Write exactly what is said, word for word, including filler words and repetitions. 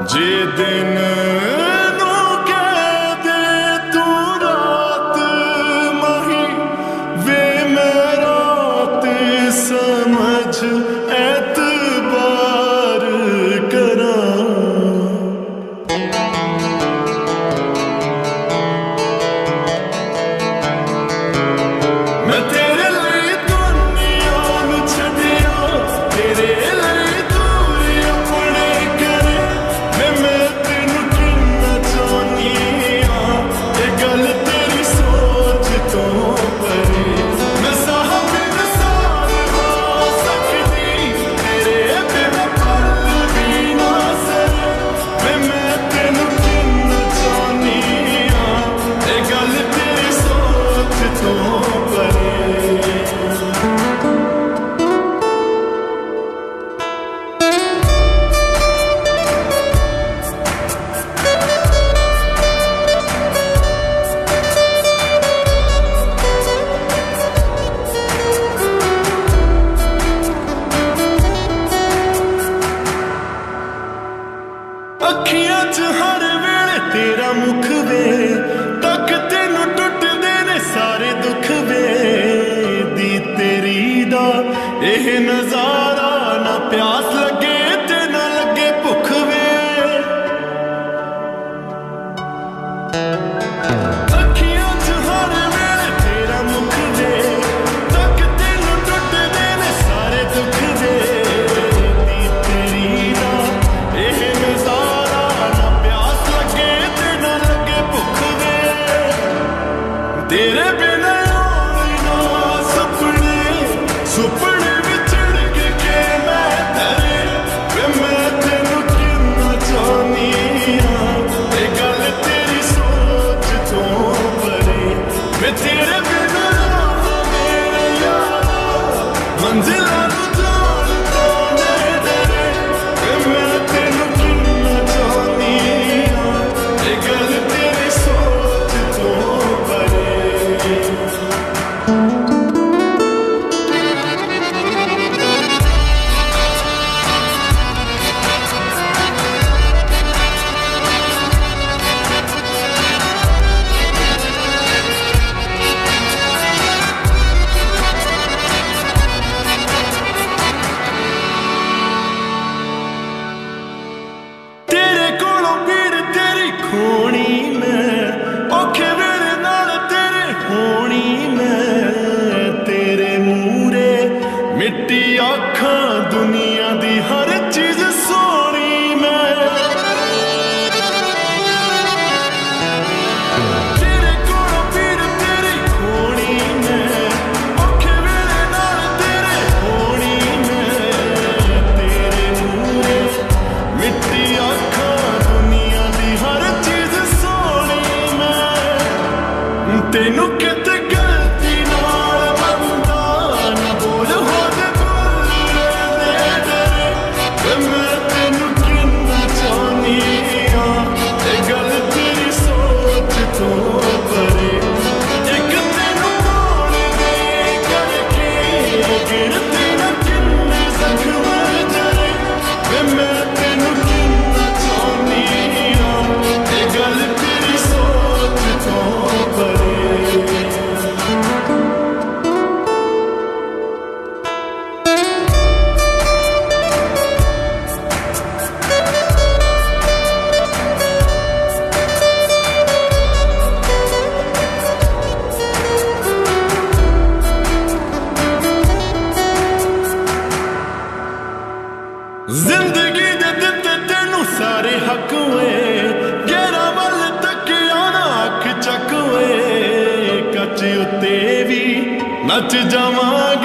जे दिन नू कह दे तू रात माही वे मैं रात समझ एतबार करा। मैं तेरे लिए दुनिया नू छड्डिया तेरे लिए दूरी अपने करे मैं मैं तेनू किन्ना चाहनी हां ये गल तेरी सोच तो परे। मैं साह बिन सार हो सकदी तेरे बिन पल भी ना सरे मैं मैं तेनू किन्ना चाहनी हां ये गल तेरी सोच तो परे। अखियां च हर वेले तेरा मुख वे तक तेनू टुटदे ने सारे दुख वे दी तेरी दा एह नजारा ना प्यास लगे ते ना लगे भुख वे। अखियां च हर वेले तेरा मुख वे तक तेनू टुटदे ने सारे दुख वे दी तेरी दा एह नजारा ना प्यास लगे ते ना लगे भुख वे। तेरे बिना ना सपने सुपने विछड़ के के मैं तेरे वे मैं तेनू किन्ना चाहनी हां ये गल तेरी सोच तो परे। मैं तेरे बिना मेरे यारा मंजिलां नू जान तो नहीं डरे वे मैं तेनू किन्ना चाहनी हां ये गल तेरी सोच तो परे। तेरे कोलों पीड़ तेरी खोनी मैं औखे वेले नाल तेरे होनी मैं तेरे मूरे मिट्टी आखां दुनिया दी हर चीज सोनी मैं। तेरे कोलों पीड़ तेरी खोनी मैं औखे वेले नाल तेरे होनी मैं तेरे मूरे मिट्टी आखां दुनिया दी हर चीज सोनी मैं। तेनू किते गलती नाल बंदा ना बोल हो ते बोल दे डरे वे मैं तेनू किन्ना चाहनी हां ये गल तेरी सोच तो परे। एक तेनू कौन दे करके गिनती ना किन्ने जख्म जरे वे मैं तेनू किन्ना चाहनी हां ये गल तेरी सोच तो परे। जिंदगी दे दित्ते तेनू सारे हक वे गेरा वल तक आना अख चक वे कच उत्ते भी नच जावां